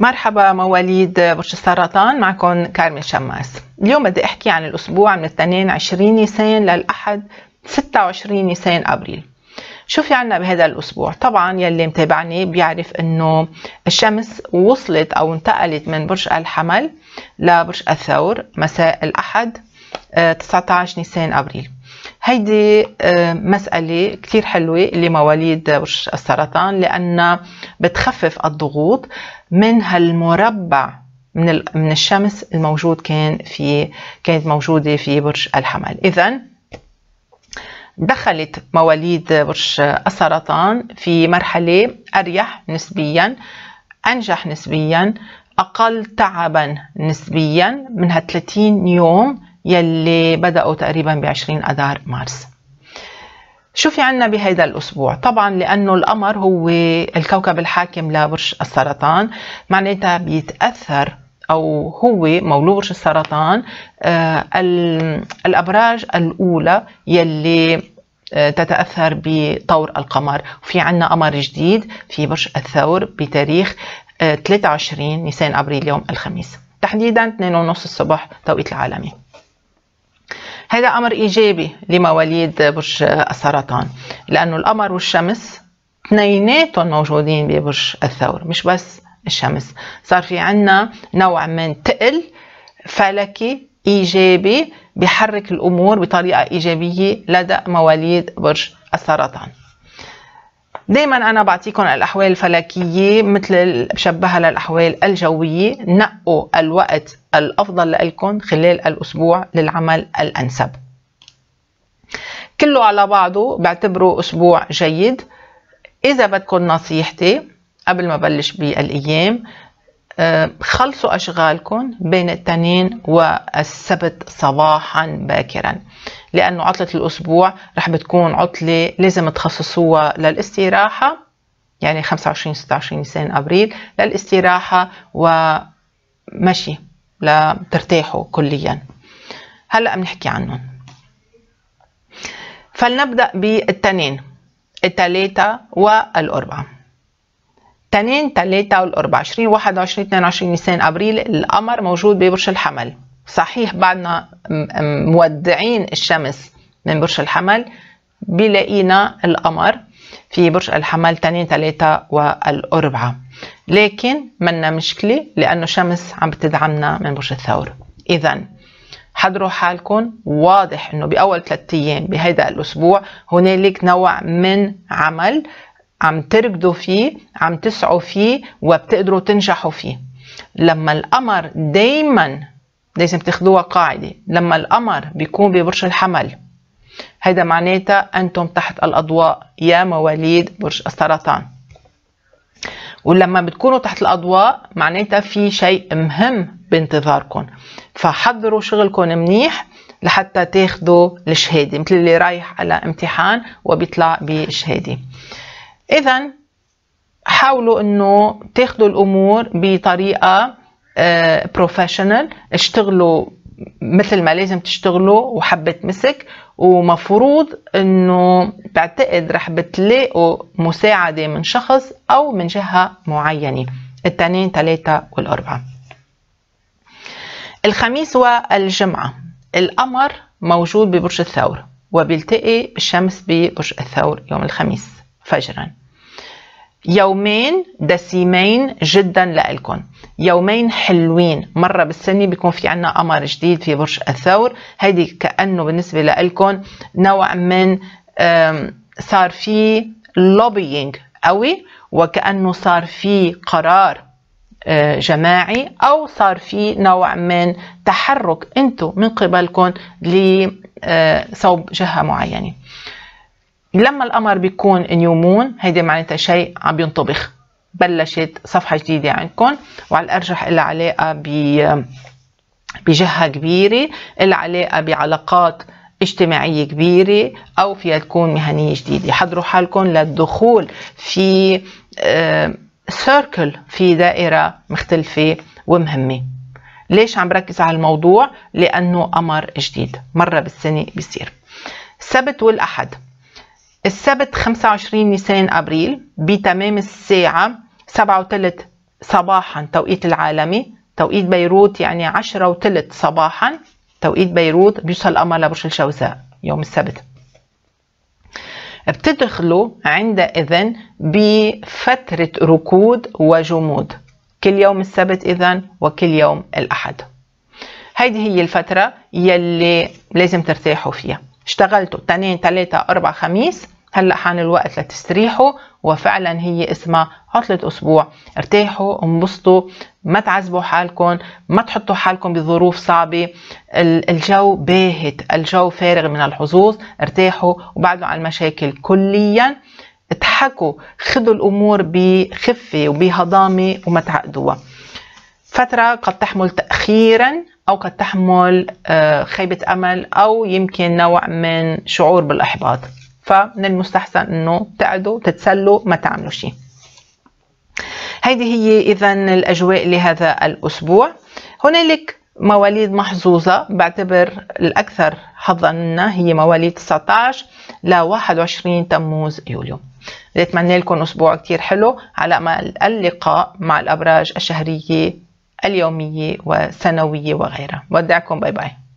مرحبا مواليد برج السرطان، معكم كارمن شماس. اليوم بدي احكي عن الاسبوع من الاثنين 20 نيسان للاحد 26 نيسان ابريل. شو في عنا بهذا الاسبوع؟ طبعا يلي متابعني بيعرف انه الشمس وصلت او انتقلت من برج الحمل لبرج الثور مساء الاحد 19 نيسان ابريل. هيدي مسألة كتير حلوة لمواليد برج السرطان، لأنها بتخفف الضغوط من هالمربع من الشمس الموجود كانت موجودة في برج الحمل. إذن دخلت مواليد برج السرطان في مرحلة أريح نسبيا، أنجح نسبيا، أقل تعبا نسبيا من 30 يوم يلي بدأوا تقريبا ب20 أذار مارس. شو في عنا بهيدا الأسبوع؟ طبعا لأنه القمر هو الكوكب الحاكم لبرج السرطان، معناتها بيتأثر أو هو مولود برج السرطان الأبراج الأولى يلي تتأثر بطور القمر. وفي عنا قمر جديد في برج الثور بتاريخ 23 نيسان أبريل يوم الخميس، تحديدا 2:30 الصبح توقيت العالمي. هذا أمر إيجابي لمواليد برج السرطان، لأنه القمر والشمس اثنيناتهم موجودين ببرج الثور، مش بس الشمس. صار في عنا نوع من تقل فلكي إيجابي بيحرك الأمور بطريقة إيجابية لدى مواليد برج السرطان. دايما أنا بعطيكم الأحوال الفلكية مثل بشبهها للأحوال الجوية. نقوا الوقت الأفضل لكم خلال الأسبوع للعمل الأنسب. كله على بعضه بعتبره أسبوع جيد. إذا بدكم نصيحتي قبل ما بلش بالأيام، خلصوا أشغالكم بين الاثنين والسبت صباحا باكرا، لأنه عطلة الأسبوع رح بتكون عطلة لازم تخصصوها للاستراحة، يعني 25-26 نيسان أبريل للاستراحة ومشي لترتاحوا كليا. هلأ بنحكي عنهم. فلنبدأ بالتنين، الثلاثة والأربعة. تنين، ثلاثة والأربعة 20-21-22 نيسان أبريل. القمر موجود ببرج الحمل. صحيح بعدنا مودعين الشمس من برج الحمل، بلاقينا القمر في برج الحمل تنين، ثلاثة والأربعة، لكن منا مشكلة لأنه الشمس عم بتدعمنا من برج الثور. إذن حضروا حالكم. واضح أنه بأول 3 أيام بهيدا الأسبوع هنالك نوع من عمل عم تركضوا فيه، عم تسعوا فيه وبتقدروا تنجحوا فيه. لما القمر دايما لازم تاخدوها قاعدة، لما القمر بيكون ببرج الحمل هيدا معناتها أنتم تحت الأضواء يا مواليد برج السرطان. ولما بتكونوا تحت الأضواء معناتها في شيء مهم بانتظاركم، فحضروا شغلكم منيح لحتى تاخدوا الشهادة، مثل اللي رايح على امتحان وبيطلع بشهادة. إذن حاولوا انه تاخدوا الامور بطريقه بروفيشنال، اشتغلوا مثل ما لازم تشتغلوا وحبة مسك، ومفروض انه بعتقد رح بتلاقوا مساعدة من شخص او من جهة معينة. التنين، ثلاثة والأربعة. الخميس والجمعة القمر موجود ببرج الثور وبيلتقي بالشمس ببرج الثور يوم الخميس فجرا. يومين دسمين جدا لإلكم، يومين حلوين. مرة بالسنة بيكون في عنا قمر جديد في برج الثور. هيدي كأنه بالنسبة لإلكم نوع من صار في لوبينج قوي، وكأنه صار في قرار جماعي، أو صار في نوع من تحرك انتو من قبلكم لصوب جهة معينة. لما القمر بيكون نيومون هيدي معناتها شيء عم ينطبخ، بلشت صفحة جديدة عندكم، وعلى الأرجح إلها علاقة بجهة كبيرة، إلها علاقة بعلاقات اجتماعية كبيرة، أو فيها تكون مهنية جديدة. حضروا حالكم للدخول في سيركل، في دائرة مختلفة ومهمة. ليش عم بركز على الموضوع؟ لأنه قمر جديد مرة بالسنة بيصير. السبت والأحد. السبت 25 نيسان أبريل بتمام الساعة 7:03 صباحا توقيت العالمي، توقيت بيروت يعني 10:03 صباحا توقيت بيروت بيوصل القمر لبرج الجوزاء يوم السبت. بتدخلوا عندئذ بفترة ركود وجمود كل يوم السبت إذن وكل يوم الأحد. هيدي هي الفترة يلي لازم ترتاحوا فيها. اشتغلتوا اثنين ثلاثة أربعة خميس، هلأ حان الوقت لتستريحوا، وفعلا هي اسمها عطلة أسبوع. ارتاحوا، انبسطوا، ما تعذبوا حالكم، ما تحطوا حالكم بظروف صعبة. الجو باهت، الجو فارغ من الحظوظ. ارتاحوا وبعدوا عن المشاكل كليا. اضحكوا، خذوا الأمور بخفة وبهضامة وما تعقدوها. فترة قد تحمل تأخيرا أو قد تحمل خيبة أمل أو يمكن نوع من شعور بالإحباط، فمن المستحسن أنه تقعدوا تتسلوا ما تعملوا شيء. هيدي هي إذن الأجواء لهذا الأسبوع. هنالك مواليد محظوظة، بعتبر الأكثر حظا منا هي مواليد 19 ل 21 تموز يوليو. بتمنى لكم أسبوع كتير حلو، على أمل اللقاء مع الأبراج الشهرية اليومية والسنوية وغيرها. بودعكم، باي باي.